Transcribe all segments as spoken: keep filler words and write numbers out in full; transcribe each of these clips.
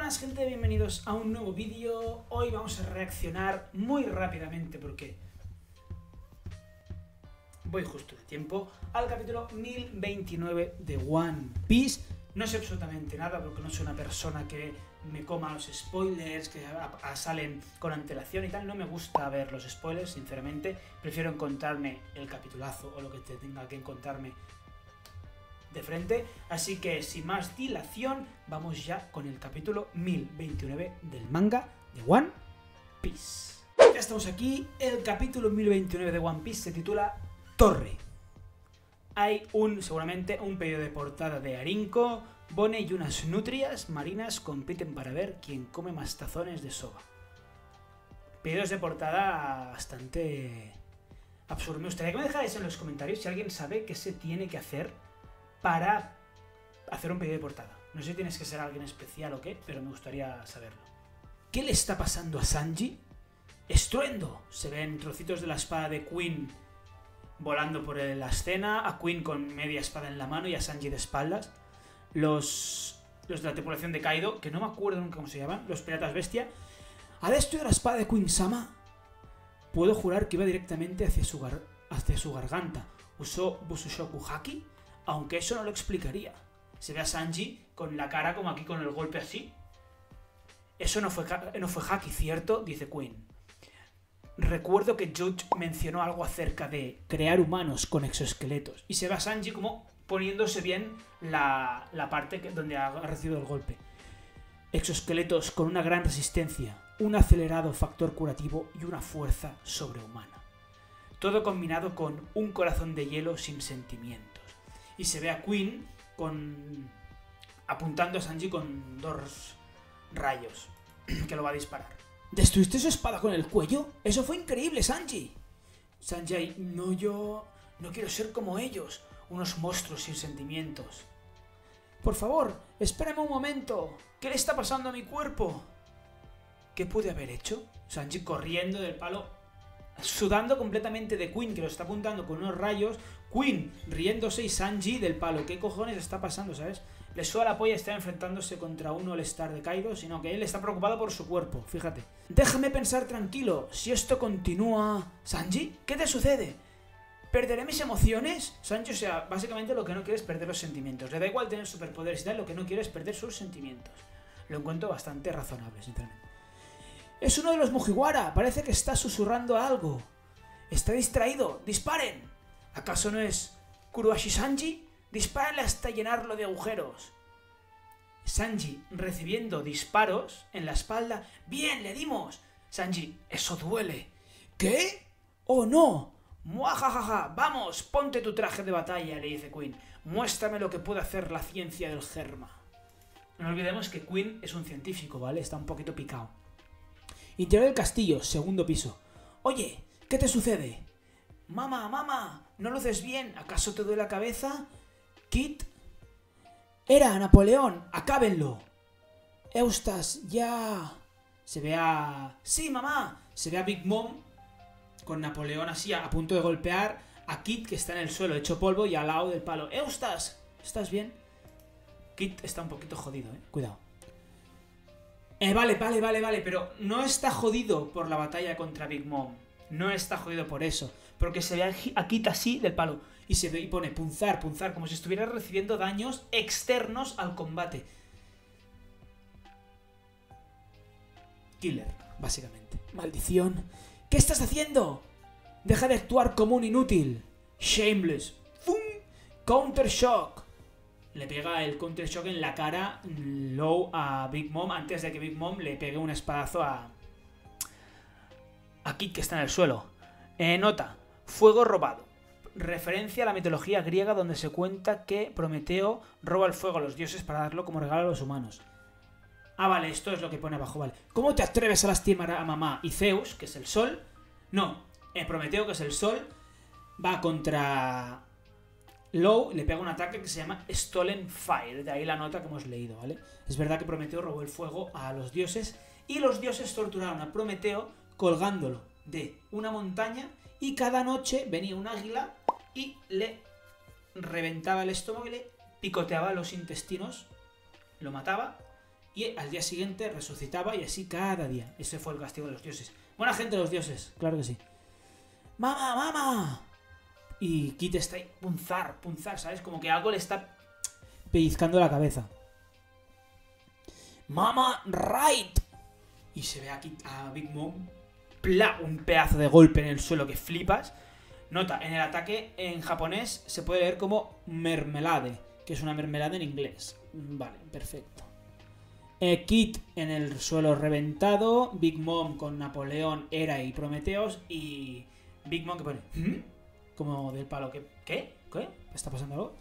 buenas gente, bienvenidos a un nuevo vídeo. Hoy vamos a reaccionar muy rápidamente porque voy justo de tiempo al capítulo mil veintinueve de One Piece. No sé absolutamente nada porque no soy una persona que me coma los spoilers, que a, a salen con antelación y tal. No me gusta ver los spoilers, sinceramente. Prefiero encontrarme el capitulazo o lo que te tenga que encontrarme de frente, así que sin más dilación vamos ya con el capítulo mil veintinueve del manga de One Piece. Ya estamos aquí, el capítulo mil veintinueve de One Piece se titula Torre. Hay un, seguramente, un pedido de portada de Arinco, Bone y unas nutrias marinas compiten para ver quién come más tazones de soba. Pedidos de portada bastante absurdos. Me gustaría que me dejáis en los comentarios si alguien sabe qué se tiene que hacer para hacer un pedido de portada. No sé si tienes que ser alguien especial o qué, pero me gustaría saberlo. ¿Qué le está pasando a Sanji? ¡Estruendo! Se ven trocitos de la espada de Queen volando por la escena, a Queen con media espada en la mano y a Sanji de espaldas. Los, los de la tripulación de Kaido, que no me acuerdo nunca cómo se llaman, los piratas bestia. ¿Ha destruido la espada de Queen-sama? Puedo jurar que iba directamente hacia su, gar hacia su garganta. ¿Usó Busushoku Haki? Aunque eso no lo explicaría. Se ve a Sanji con la cara como aquí con el golpe así. Eso no fue, no fue Haki, ¿cierto? Dice Queen. Recuerdo que Judge mencionó algo acerca de crear humanos con exoesqueletos. Y se ve a Sanji como poniéndose bien la, la parte que, donde ha recibido el golpe. Exoesqueletos con una gran resistencia, un acelerado factor curativo y una fuerza sobrehumana. Todo combinado con un corazón de hielo sin sentimientos. Y se ve a Queen con apuntando a Sanji con dos rayos que lo va a disparar. ¿Destruiste su espada con el cuello? ¡Eso fue increíble, Sanji! Sanji, no, yo no quiero ser como ellos, unos monstruos sin sentimientos. Por favor, espérame un momento. ¿Qué le está pasando a mi cuerpo? ¿Qué pude haber hecho? Sanji corriendo del palo, sudando completamente de Queen, que lo está apuntando con unos rayos. Queen riéndose y Sanji del palo. ¿Qué cojones está pasando, sabes? Le suda la polla estar enfrentándose contra un All-Star de Kaido, sino que él está preocupado por su cuerpo, fíjate. Déjame pensar tranquilo, si esto continúa... ¿Sanji? ¿Qué te sucede? ¿Perderé mis emociones? Sanji, o sea, básicamente lo que no quiere es perder los sentimientos. Le da igual tener superpoderes y tal, lo que no quiere es perder sus sentimientos. Lo encuentro bastante razonable, sinceramente. Es uno de los Mugiwara, parece que está susurrando algo. Está distraído, ¡disparen! ¿Acaso no es Kuruhashi Sanji? Dispárale hasta llenarlo de agujeros. Sanji recibiendo disparos en la espalda. ¡Bien, le dimos! Sanji, eso duele. ¿Qué? ¡Oh, no! ¡Muajajaja! ¡Vamos! Ponte tu traje de batalla, le dice Queen. Muéstrame lo que puede hacer la ciencia del Germa. No olvidemos que Queen es un científico, ¿vale? Está un poquito picado. Interior del castillo, segundo piso. Oye, ¿qué te sucede? Mamá, mamá, ¿no luces bien? ¿Acaso te duele la cabeza? Kit. Era Napoleón, acábenlo. Eustas, ya. Se ve a... Sí, mamá. Se ve a Big Mom con Napoleón así a punto de golpear a Kit, que está en el suelo hecho polvo y al lado del palo. Eustas, ¿estás bien? Kit está un poquito jodido, eh. Cuidado. Eh, vale, vale, vale, vale, pero no está jodido por la batalla contra Big Mom. No está jodido por eso. Porque se ve a Kit así del palo. Y se ve y pone punzar, punzar, como si estuviera recibiendo daños externos al combate. Killer, básicamente. Maldición. ¿Qué estás haciendo? Deja de actuar como un inútil. Shameless. ¡Fum! Counter Shock. Le pega el Counter Shock en la cara low a Big Mom antes de que Big Mom le pegue un espadazo a... a Kit, que está en el suelo. Eh, nota. Fuego robado. Referencia a la mitología griega donde se cuenta que Prometeo roba el fuego a los dioses para darlo como regalo a los humanos. Ah, vale, esto es lo que pone abajo, vale. ¿Cómo te atreves a lastimar a mamá? Y Zeus, que es el sol... No, eh, Prometeo, que es el sol, va contra... Low, le pega un ataque que se llama Stolen Fire. De ahí la nota que hemos leído, ¿vale? Es verdad que Prometeo robó el fuego a los dioses y los dioses torturaron a Prometeo colgándolo de una montaña y cada noche venía un águila y le reventaba el estómago y le picoteaba los intestinos, lo mataba y al día siguiente resucitaba y así cada día. Ese fue el castigo de los dioses. Buena gente los dioses, claro que sí. ¡Mamá, mamá! Y Kit está ahí, punzar, punzar, ¿sabes? Como que algo le está pellizcando la cabeza. ¡Mama, right! Y se ve aquí a Big Mom, ¡pla! Un pedazo de golpe en el suelo que flipas. Nota, en el ataque en japonés se puede leer como mermelade, que es una mermelada en inglés. Vale, perfecto. Eh, Kit en el suelo reventado, Big Mom con Napoleón, Hera y Prometeos, y Big Mom que pone ¿Mm? Como del palo. ¿Qué? ¿Qué? ¿Qué? ¿Está pasando algo?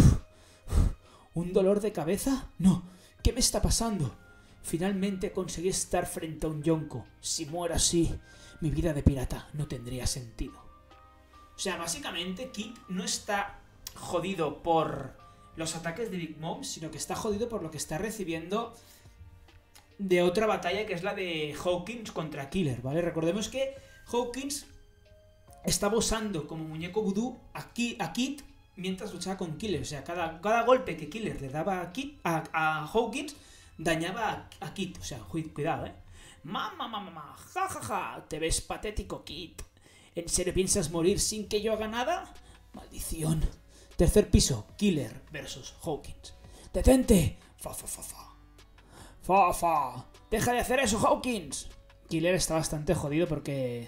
¿Un dolor de cabeza? No. ¿Qué me está pasando? Finalmente conseguí estar frente a un yonko. Si muero así, mi vida de pirata no tendría sentido. O sea, básicamente Kit no está jodido por los ataques de Big Mom, sino que está jodido por lo que está recibiendo de otra batalla, que es la de Hawkins contra Killer, ¿vale? Recordemos que Hawkins estaba usando como muñeco vudú a, Ki, a Kit mientras luchaba con Killer. O sea, cada, cada golpe que Killer le daba a, Kit, a, a Hawkins dañaba a, a Kit. O sea, cuidado, ¿eh? Mamá, mamá, mamá, ja, ja, ja, te ves patético, Kit. ¿En serio piensas morir sin que yo haga nada? Maldición. Tercer piso, Killer versus Hawkins. ¡Detente! Fa, fa, fa, fa. Fa, fa. ¡Deja de hacer eso, Hawkins! Killer está bastante jodido porque...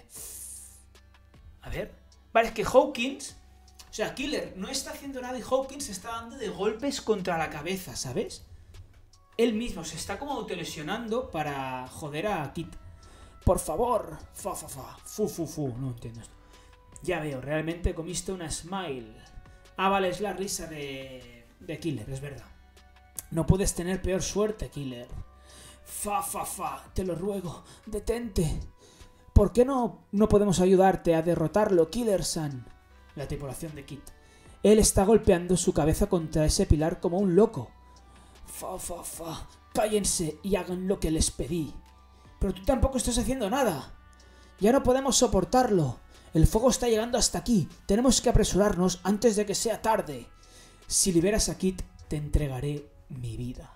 A ver... Vale, es que Hawkins... O sea, Killer no está haciendo nada y Hawkins se está dando de golpes contra la cabeza, ¿sabes? Él mismo se está como autolesionando para joder a Kit. Por favor. Fa, fa, fa. Fu, fu, fu. No entiendo esto. Ya veo, realmente comiste una smile. Ah, vale, es la risa de... de Killer, es verdad. No puedes tener peor suerte, Killer. Fa, fa, fa. Te lo ruego. Detente. ¿Por qué no, no podemos ayudarte a derrotarlo, Killer-san? La tripulación de Kit. Él está golpeando su cabeza contra ese pilar como un loco. Fa, fa, fa. Cállense y hagan lo que les pedí. Pero tú tampoco estás haciendo nada. Ya no podemos soportarlo. El fuego está llegando hasta aquí. Tenemos que apresurarnos antes de que sea tarde. Si liberas a Kit, te entregaré mi vida.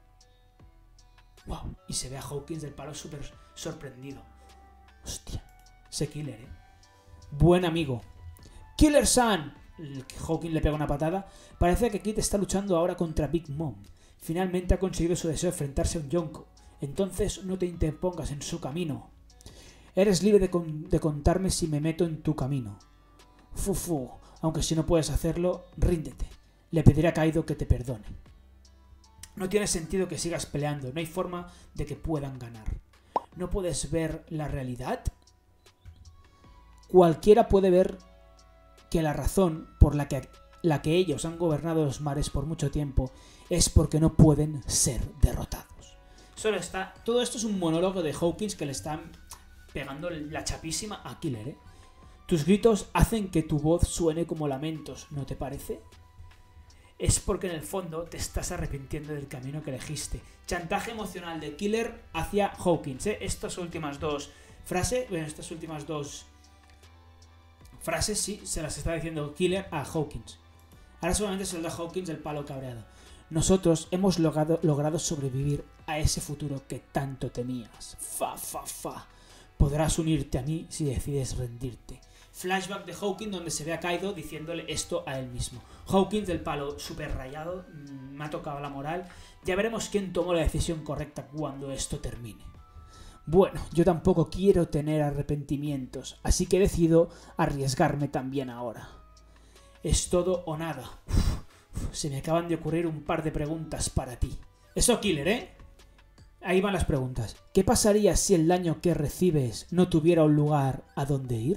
Wow. Y se ve a Hawkins del palo súper sorprendido. Hostia. Ese Killer, eh. Buen amigo. Killer-san. Hawkins le pega una patada. Parece que Kit está luchando ahora contra Big Mom. Finalmente ha conseguido su deseo de enfrentarse a un yonko. Entonces no te interpongas en su camino. Eres libre de, con de contarme si me meto en tu camino. Fufu, aunque si no puedes hacerlo, ríndete. Le pediré a Kaido que te perdone. No tiene sentido que sigas peleando. No hay forma de que puedan ganar. ¿No puedes ver la realidad? Cualquiera puede ver que la razón por la que, la que ellos han gobernado los mares por mucho tiempo es porque no pueden ser derrotados. Solo está... Todo esto es un monólogo de Hawkins que le están pegando la chapísima a Killer, ¿eh? Tus gritos hacen que tu voz suene como lamentos, ¿no te parece? Es porque en el fondo te estás arrepintiendo del camino que elegiste. Chantaje emocional de Killer hacia Hawkins, ¿eh? Estas últimas dos frases, bueno, estas últimas dos frases, sí, se las está diciendo Killer a Hawkins. Ahora solamente se lo da a Hawkins el palo cabreado. Nosotros hemos logrado, logrado sobrevivir a ese futuro que tanto temías. Fa, fa, fa. Podrás unirte a mí si decides rendirte. Flashback de Hawkins donde se ve a Kaido diciéndole esto a él mismo. Hawkins del palo súper rayado, me ha tocado la moral. Ya veremos quién tomó la decisión correcta cuando esto termine. Bueno, yo tampoco quiero tener arrepentimientos, así que decido arriesgarme también ahora. Es todo o nada. Uf, se me acaban de ocurrir un par de preguntas para ti. Eso, Killer, ¿eh? Ahí van las preguntas. ¿Qué pasaría si el daño que recibes no tuviera un lugar a donde ir?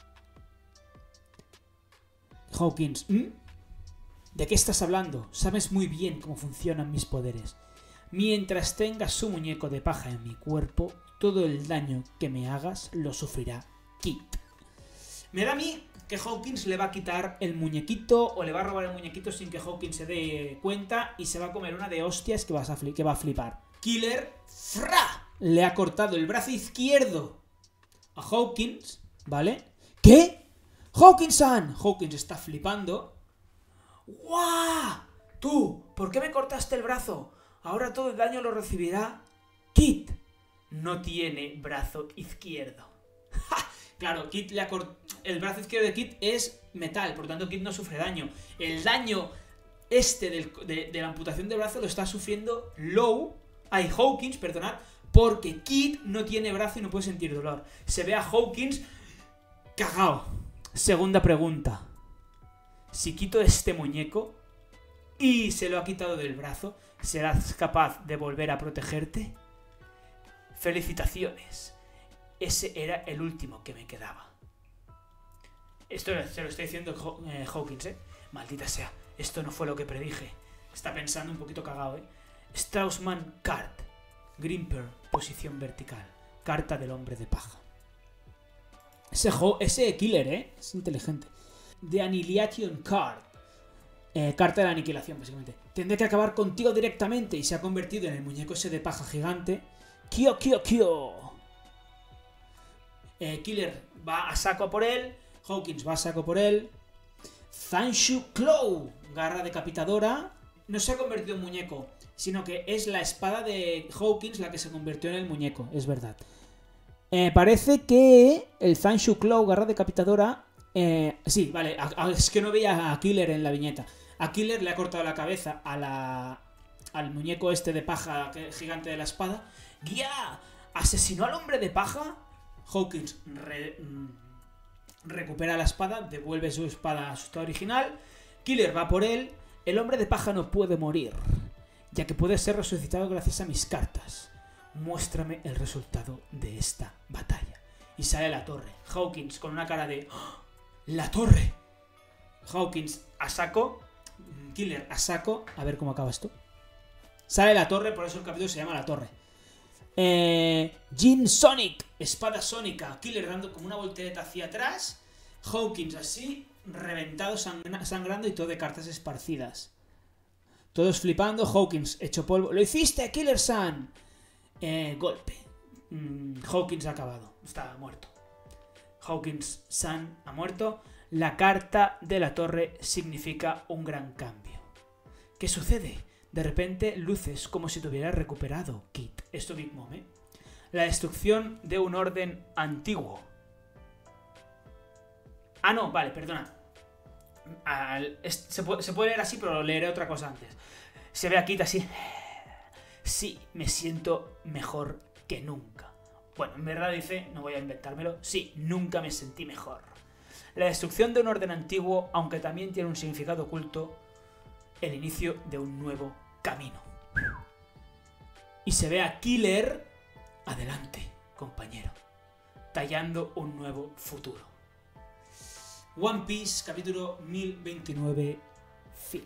Hawkins, ¿Mm? ¿De qué estás hablando? Sabes muy bien cómo funcionan mis poderes. Mientras tengas su muñeco de paja en mi cuerpo, todo el daño que me hagas lo sufrirá Kit. Me da a mí que Hawkins le va a quitar el muñequito o le va a robar el muñequito sin que Hawkins se dé cuenta y se va a comer una de hostias que, vas a que va a flipar. Killer, ¡fra! Le ha cortado el brazo izquierdo a Hawkins, ¿vale? ¿Qué? ¡Hawkins-san! Hawkins está flipando. ¡Guau! Tú, ¿por qué me cortaste el brazo? ahora todo el daño lo recibirá Kid. No tiene brazo izquierdo. ¡Ja! Claro, Kid le acort... el brazo izquierdo de Kid es metal, por lo tanto Kid no sufre daño. El daño este del, de, de la amputación del brazo lo está sufriendo Low, ay, Hawkins, perdonad, porque Kid no tiene brazo y no puede sentir dolor. Se ve a Hawkins cagao. Segunda pregunta. Si quito este muñeco y se lo ha quitado del brazo, ¿serás capaz de volver a protegerte? Felicitaciones. Ese era el último que me quedaba. Esto se lo estoy diciendo eh, Hawkins, ¿eh? Maldita sea. Esto no fue lo que predije. Está pensando un poquito cagado, ¿eh? Straussman Card. Grimper, posición vertical. Carta del hombre de paja. Ese, ese killer, ¿eh? Es inteligente. The Annihilation Card. Eh, carta de la aniquilación, básicamente. Tendré que acabar contigo directamente. Y se ha convertido en el muñeco ese de paja gigante. Kyo, kyo, kyo. Eh, Killer va a saco por él. Hawkins va a saco por él. Zanshu Claw. Garra decapitadora. No se ha convertido en muñeco, sino que es la espada de Hawkins la que se convirtió en el muñeco. Es verdad. Eh, parece que el Zanshu Claw, garra decapitadora... Eh, sí, vale, a, a, es que no veía a Killer en la viñeta. A Killer le ha cortado la cabeza a la, al muñeco este de paja gigante de la espada. ¡Guía! ¿Asesinó al hombre de paja? Hawkins re, recupera la espada, devuelve su espada a su estado original. Killer va por él. El hombre de paja no puede morir, ya que puede ser resucitado gracias a mis cartas. Muéstrame el resultado de esta batalla. Y sale la torre. Hawkins con una cara de... ¡Oh! ¡La torre! Hawkins a saco. Killer a saco. A ver cómo acaba esto. Sale la torre, por eso el capítulo se llama La Torre. Eh, Jin Sonic. Espada sónica. Killer dando como una voltereta hacia atrás. Hawkins así, reventado, sangra sangrando y todo de cartas esparcidas. Todos flipando. Hawkins hecho polvo. ¡Lo hiciste, Killer-san! Eh, golpe. Mm, Hawkins ha acabado. Está muerto. Hawkins-san ha muerto. La carta de la torre significa un gran cambio. ¿Qué sucede? De repente luces como si te hubieras recuperado, Kid. Esto Big Mom, ¿eh? La destrucción de un orden antiguo. Ah, no, vale, perdona. Al, es, se, puede, se puede leer así, pero lo leeré otra cosa antes. Se ve a Kid así. Sí, me siento mejor que nunca. Bueno, en verdad dice, no voy a inventármelo, sí, nunca me sentí mejor. La destrucción de un orden antiguo, aunque también tiene un significado oculto, el inicio de un nuevo camino. Y se ve a Killer, adelante, compañero, tallando un nuevo futuro. One Piece, capítulo mil veintinueve, fin.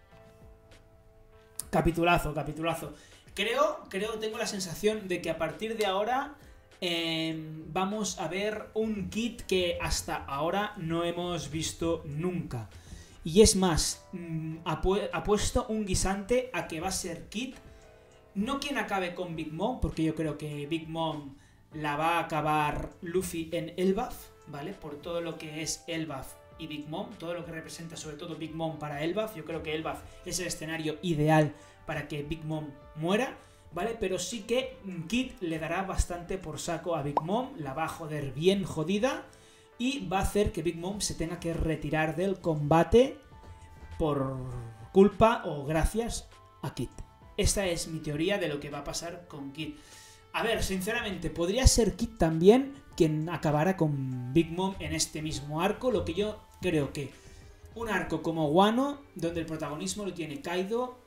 Capitulazo, capitulazo. Creo, creo, tengo la sensación de que a partir de ahora eh, vamos a ver un Kid que hasta ahora no hemos visto nunca. Y es más, mmm, apu apuesto un guisante a que va a ser Kid, no quien acabe con Big Mom, porque yo creo que Big Mom la va a acabar Luffy en Elbaf, ¿vale? Por todo lo que es Elbaf y Big Mom, todo lo que representa sobre todo Big Mom para Elbaf. Yo creo que Elbaf es el escenario ideal para que Big Mom muera, ¿vale? Pero sí que Kid le dará bastante por saco a Big Mom, la va a joder bien jodida y va a hacer que Big Mom se tenga que retirar del combate por culpa o gracias a Kid. Esta es mi teoría de lo que va a pasar con Kid. A ver, sinceramente, podría ser Kid también quien acabara con Big Mom en este mismo arco, lo que yo creo que un arco como Wano, donde el protagonismo lo tiene Kaido,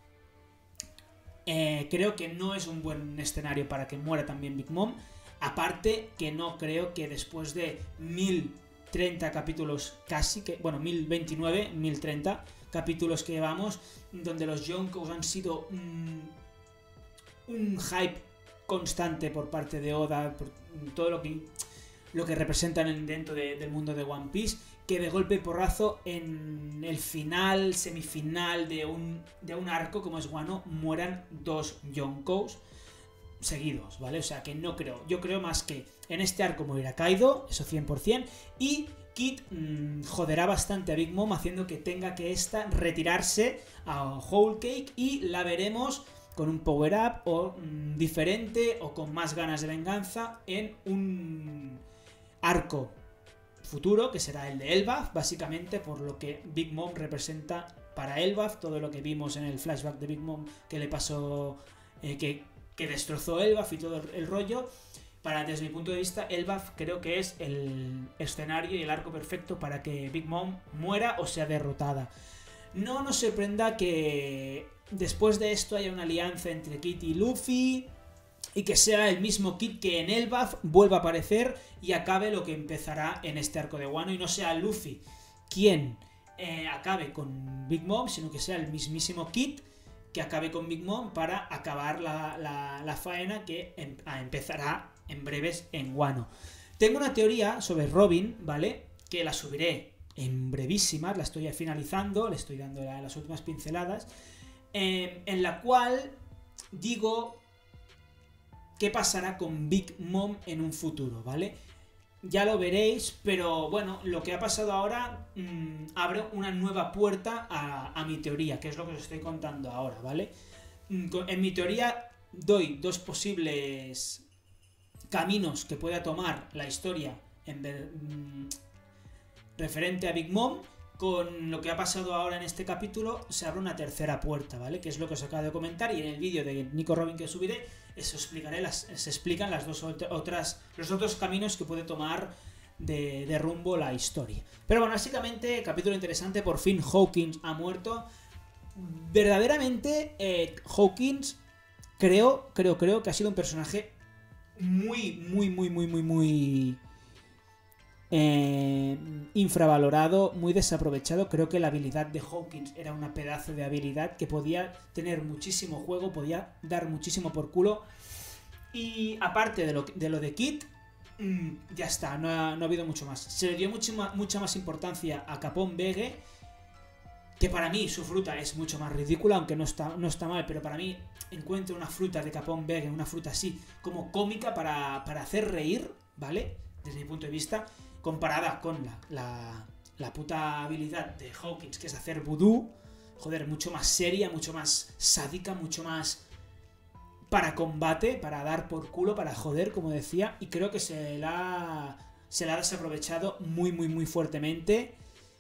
eh, creo que no es un buen escenario para que muera también Big Mom. Aparte que no creo que después de mil treinta capítulos casi, que bueno, mil veintinueve, mil treinta capítulos que llevamos, donde los Yonkous han sido un, un hype constante por parte de Oda, por todo lo que, lo que representan dentro de, del mundo de One Piece, que de golpe y porrazo en el final, semifinal de un, de un arco como es Wano, mueran dos Yonkous seguidos, ¿vale? O sea que no creo, yo creo más que en este arco morirá Kaido, eso cien por cien, y Kid mmm, joderá bastante a Big Mom haciendo que tenga que esta retirarse a Whole Cake y la veremos con un power-up o mmm, diferente o con más ganas de venganza en un arco futuro, que será el de Elbaf, básicamente por lo que Big Mom representa para Elbaf, todo lo que vimos en el flashback de Big Mom que le pasó, eh, que, que destrozó Elbaf y todo el, el rollo. Para, desde mi punto de vista, Elbaf creo que es el escenario y el arco perfecto para que Big Mom muera o sea derrotada. No nos sorprenda que después de esto haya una alianza entre Kid y Luffy y que sea el mismo Kid que en Elbaf vuelva a aparecer y acabe lo que empezará en este arco de Wano, y no sea Luffy quien eh, acabe con Big Mom, sino que sea el mismísimo Kid que acabe con Big Mom para acabar la, la, la faena que em, empezará en breves en Wano. Tengo una teoría sobre Robin, ¿vale? Que la subiré en brevísimas, la estoy finalizando, le estoy dando la, las últimas pinceladas, eh, en la cual digo qué pasará con Big Mom en un futuro, ¿vale? Ya lo veréis, pero bueno, lo que ha pasado ahora mmm, abre una nueva puerta a, a mi teoría, que es lo que os estoy contando ahora, ¿vale? En mi teoría doy dos posibles caminos que pueda tomar la historia en ver, mmm, referente a Big Mom. Con lo que ha pasado ahora en este capítulo se abre una tercera puerta, ¿vale? Que es lo que os acabo de comentar, y en el vídeo de Nico Robin que subiré os explicaré las, se explican las dos otras, los otros caminos que puede tomar de, de rumbo la historia. Pero bueno, básicamente, capítulo interesante, por fin Hawkins ha muerto. Verdaderamente, eh, Hawkins creo, creo, creo que ha sido un personaje muy, muy, muy, muy, muy, muy... Eh, infravalorado, muy desaprovechado. Creo que la habilidad de Hawkins era una pedazo de habilidad que podía tener muchísimo juego, podía dar muchísimo por culo. Y aparte de lo de, lo de Kid, mmm, ya está, no ha, no ha habido mucho más. Se le dio mucho, mucha más importancia a Capón Vegue, que para mí su fruta es mucho más ridícula, aunque no está, no está mal, pero para mí encuentro una fruta de Capón Vegue, una fruta así como cómica para, para hacer reír, ¿vale? Desde mi punto de vista, comparada con la, la, la puta habilidad de Hawkins, que es hacer vudú, joder, mucho más seria, mucho más sádica, mucho más para combate, para dar por culo, para joder, como decía, y creo que se la, se la ha desaprovechado muy, muy, muy fuertemente,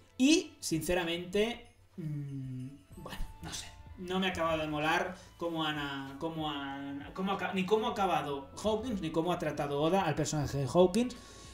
y, sinceramente, mmm, bueno, no sé, no me ha acabado de molar cómo han, cómo han, cómo ha, ni cómo ha acabado Hawkins, ni cómo ha tratado Oda al personaje de Hawkins.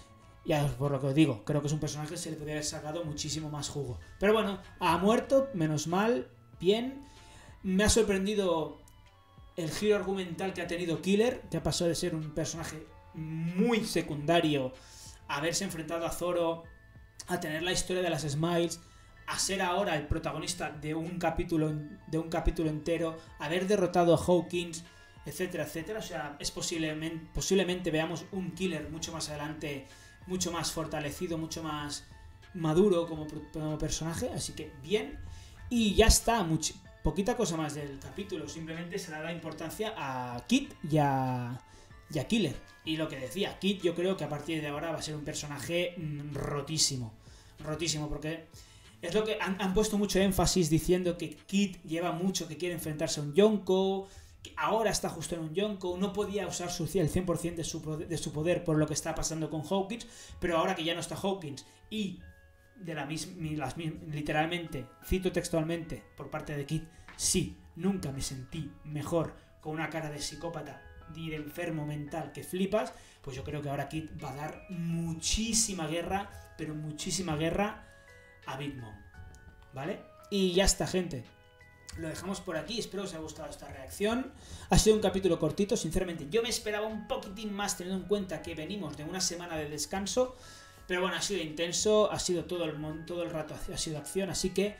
Ya por lo que os digo, creo que es un personaje que se le podría haber sacado muchísimo más jugo. Pero bueno, ha muerto, menos mal, bien. Me ha sorprendido el giro argumental que ha tenido Killer, que ha pasado de ser un personaje muy secundario a haberse enfrentado a Zoro, a tener la historia de las Smiles, a ser ahora el protagonista de un capítulo, de un capítulo entero, haber derrotado a Hawkins, etcétera, etcétera. O sea, es posiblemente, posiblemente veamos un Killer mucho más adelante, mucho más fortalecido, mucho más maduro como, como personaje, así que bien. Y ya está, much, poquita cosa más del capítulo, simplemente se le da importancia a Kid y a, y a Killer. Y lo que decía, Kid yo creo que a partir de ahora va a ser un personaje mmm, rotísimo, rotísimo, porque es lo que han, han puesto mucho énfasis diciendo que Kid lleva mucho que quiere enfrentarse a un Yonko, ahora está justo en un Yonko, no podía usar su, el cien por ciento de su, de su poder por lo que está pasando con Hawkins, pero ahora que ya no está Hawkins y de la misma, las, literalmente, cito textualmente por parte de Kid, sí, nunca me sentí mejor con una cara de psicópata y de enfermo mental que flipas, pues yo creo que ahora Kid va a dar muchísima guerra, pero muchísima guerra a Big Mom, ¿vale? Y ya está, gente. Lo dejamos por aquí, espero que os haya gustado esta reacción. Ha sido un capítulo cortito, sinceramente yo me esperaba un poquitín más teniendo en cuenta que venimos de una semana de descanso, pero bueno, ha sido intenso, ha sido todo el, todo el rato, ha sido acción, así que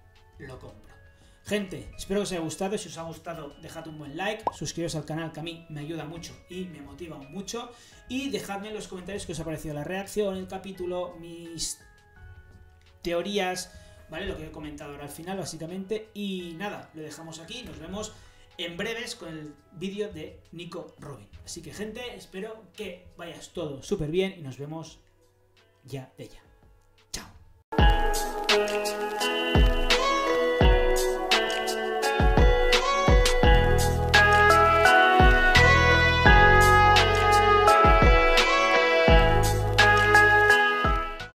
lo compro. Gente, espero que os haya gustado, si os ha gustado dejad un buen like, suscribiros al canal que a mí me ayuda mucho y me motiva mucho, y dejadme en los comentarios qué os ha parecido la reacción, el capítulo, mis teorías, ¿vale? Lo que he comentado ahora al final, básicamente. Y nada, lo dejamos aquí. Nos vemos en breves con el vídeo de Nico Robin. Así que, gente, espero que vayas todo súper bien y nos vemos ya de ya.